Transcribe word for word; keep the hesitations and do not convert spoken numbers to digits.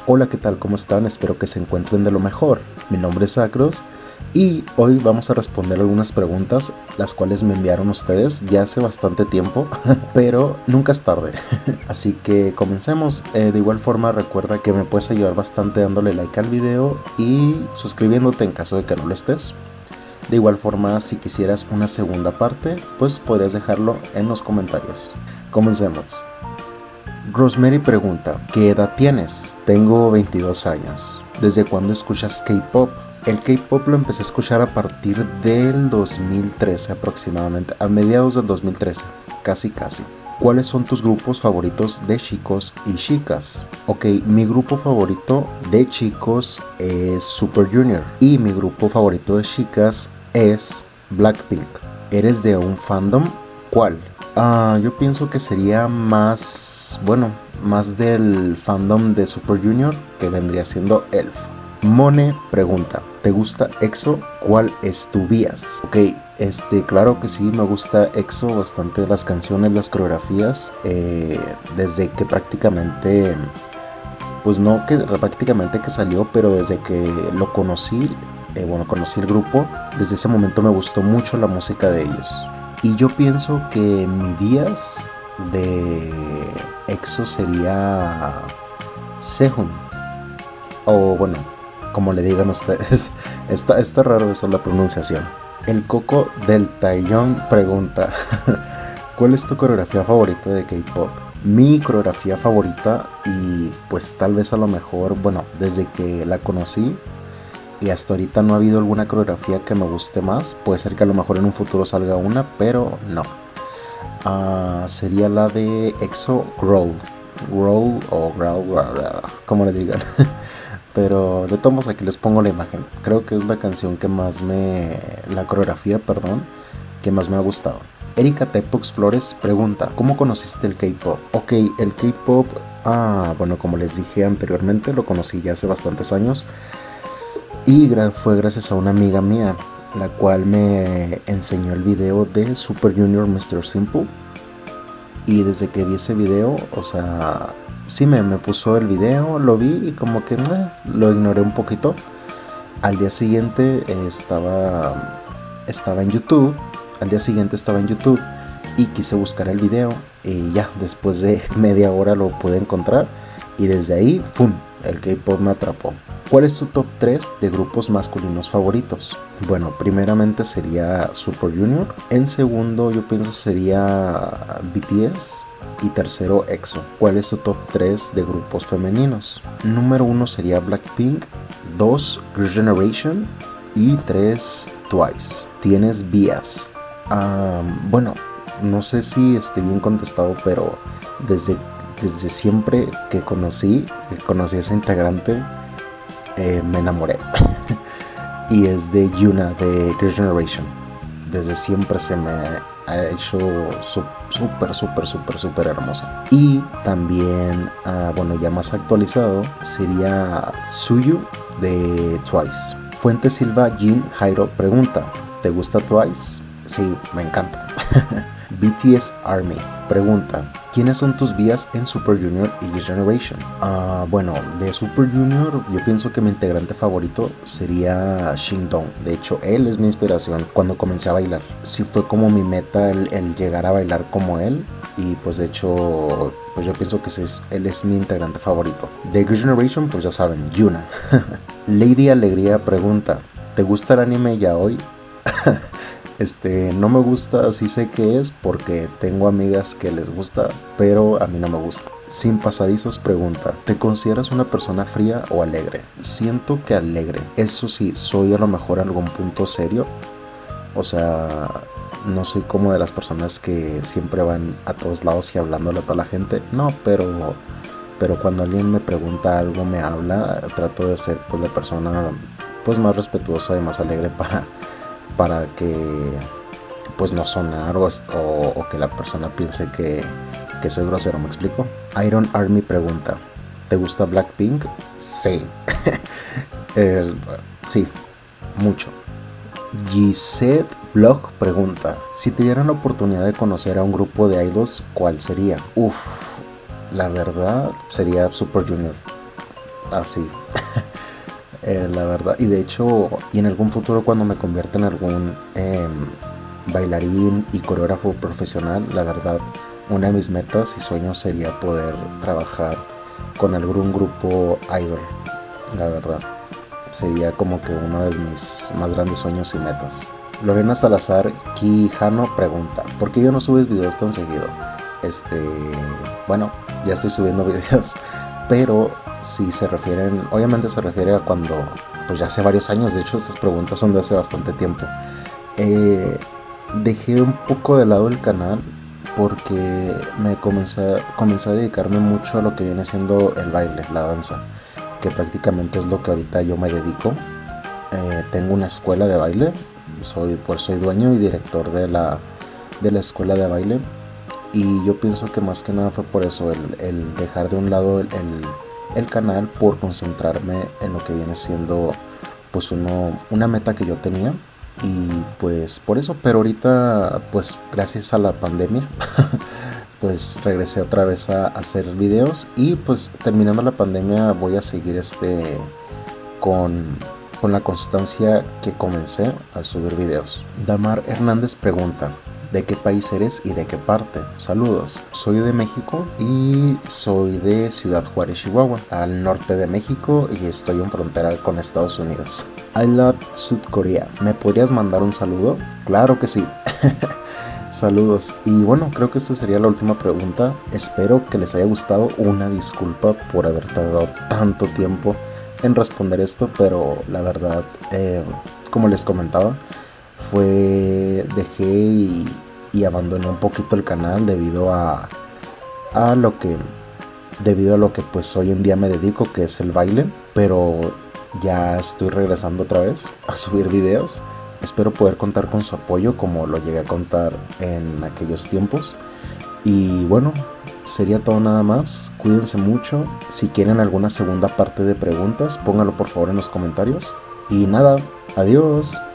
Hola, ¿qué tal? ¿Cómo están? Espero que se encuentren de lo mejor. Mi nombre es Acros y hoy vamos a responder algunas preguntas, las cuales me enviaron ustedes ya hace bastante tiempo, pero nunca es tarde. Así que comencemos. Eh, de igual forma, recuerda que me puedes ayudar bastante dándole like al video y suscribiéndote en caso de que no lo estés. De igual forma, si quisieras una segunda parte, pues podrías dejarlo en los comentarios. Comencemos. Rosemary pregunta, ¿qué edad tienes? Tengo veintidós años. ¿Desde cuándo escuchas K-pop? El K-pop lo empecé a escuchar a partir del dos mil trece aproximadamente, a mediados del dos mil trece, casi casi. ¿Cuáles son tus grupos favoritos de chicos y chicas? Ok, mi grupo favorito de chicos es Super Junior y mi grupo favorito de chicas es Blackpink. ¿Eres de un fandom? ¿Cuál? Uh, yo pienso que sería más, bueno, más del fandom de Super Junior, que vendría siendo Elf. Mone pregunta, ¿te gusta EXO? ¿Cuál es tu bias? Ok, este, claro que sí, me gusta EXO bastante, las canciones, las coreografías, eh, desde que prácticamente, pues no que prácticamente que salió, pero desde que lo conocí, eh, bueno, conocí el grupo, desde ese momento me gustó mucho la música de ellos. Y yo pienso que mi bias de EXO sería Sehun. O bueno, como le digan ustedes. Está, está raro eso la pronunciación. El Coco del Taeyong pregunta, ¿cuál es tu coreografía favorita de K-pop? Mi coreografía favorita, y pues tal vez a lo mejor, bueno, desde que la conocí y hasta ahorita no ha habido alguna coreografía que me guste más. Puede ser que a lo mejor en un futuro salga una, pero no. Uh, sería la de EXO Growl. Growl o Growl, como le digan. Pero de todos modos aquí les pongo la imagen. Creo que es la canción que más me... La coreografía, perdón, que más me ha gustado. Erika Tepux Flores pregunta, ¿cómo conociste el K-pop? Ok, el K-pop, ah, bueno, como les dije anteriormente, lo conocí ya hace bastantes años. Y gra- fue gracias a una amiga mía, la cual me enseñó el video de Super Junior mister Simple. Y desde que vi ese video, o sea, sí me, me puso el video, lo vi y como que eh, lo ignoré un poquito. Al día siguiente eh, estaba, estaba en YouTube, al día siguiente estaba en YouTube y quise buscar el video y ya, después de media hora lo pude encontrar y desde ahí, ¡fum!, el K-pop me atrapó. ¿Cuál es tu top tres de grupos masculinos favoritos? Bueno, primeramente sería Super Junior. En segundo yo pienso sería B T S. Y tercero EXO. ¿Cuál es tu top tres de grupos femeninos? Número uno sería Blackpink. dos Girls' Generation. Y tres Twice. ¿Tienes vías? Um, bueno, no sé si esté bien contestado, pero desde, desde siempre que conocí, que conocí a ese integrante, Eh, me enamoré. Y es de Yuna de Girls' Generation. Desde siempre se me ha hecho súper, súper, súper, súper hermosa. Y también, uh, bueno, ya más actualizado, sería Suyu de Twice. Fuente Silva Jin Jairo pregunta, ¿te gusta Twice? Sí, me encanta. B T S Army pregunta, ¿quiénes son tus vías en Super Junior y Girls' Generation? Uh, bueno, de Super Junior yo pienso que mi integrante favorito sería Shindong. De hecho, él es mi inspiración cuando comencé a bailar. Sí fue como mi meta el, el llegar a bailar como él. Y pues de hecho, pues yo pienso que es, él es mi integrante favorito. De Girls' Generation, pues ya saben, Yuna. Lady Alegría pregunta, ¿te gusta el anime yaoi? Este, no me gusta, sí sé que es porque tengo amigas que les gusta, pero a mí no me gusta. Sin Pasadizos pregunta, ¿te consideras una persona fría o alegre? Siento que alegre. Eso sí, soy a lo mejor a algún punto serio. O sea, no soy como de las personas que siempre van a todos lados y hablándole a toda la gente. No, pero, pero cuando alguien me pregunta algo, me habla, trato de ser pues la persona pues más respetuosa y más alegre para... para que pues no sonar o, o, o que la persona piense que, que soy grosero, ¿me explico? Iron Army pregunta, ¿te gusta Blackpink? Sí. eh, sí, mucho. Gisette Blog pregunta, si te dieran la oportunidad de conocer a un grupo de idols, ¿cuál sería? Uf, la verdad sería Super Junior. así. Eh, la verdad, y de hecho, y en algún futuro cuando me convierta en algún eh, bailarín y coreógrafo profesional, la verdad, una de mis metas y sueños sería poder trabajar con algún grupo idol, la verdad. Sería como que uno de mis más grandes sueños y metas. Lorena Salazar Quijano pregunta, ¿por qué yo no subes videos tan seguido? Este, bueno, ya estoy subiendo videos, pero si se refieren, obviamente se refiere a cuando, pues ya hace varios años, de hecho estas preguntas son de hace bastante tiempo. Eh, dejé un poco de lado el canal porque me comencé, comencé a dedicarme mucho a lo que viene siendo el baile, la danza, que prácticamente es lo que ahorita yo me dedico. Eh, tengo una escuela de baile, soy, pues soy dueño y director de la, de la escuela de baile, y yo pienso que más que nada fue por eso, el, el dejar de un lado el, el, el canal por concentrarme en lo que viene siendo pues uno, una meta que yo tenía. Y pues por eso, pero ahorita pues gracias a la pandemia pues regresé otra vez a hacer videos, y pues terminando la pandemia voy a seguir este con, con la constancia que comencé a subir videos. Damar Hernández pregunta, ¿de qué país eres y de qué parte? Saludos. Soy de México y soy de Ciudad Juárez, Chihuahua, al norte de México, y estoy en frontera con Estados Unidos. I love South Korea. ¿Me podrías mandar un saludo? Claro que sí. Saludos. Y bueno, creo que esta sería la última pregunta. Espero que les haya gustado. Una disculpa por haber tardado tanto tiempo en responder esto, pero la verdad, eh, como les comentaba, fue dejé y, y abandoné un poquito el canal debido a, a lo que debido a lo que pues hoy en día me dedico, que es el baile, pero ya estoy regresando otra vez a subir videos. Espero poder contar con su apoyo como lo llegué a contar en aquellos tiempos. Y bueno, sería todo nada más. Cuídense mucho. Si quieren alguna segunda parte de preguntas, pónganlo por favor en los comentarios. Y nada, adiós.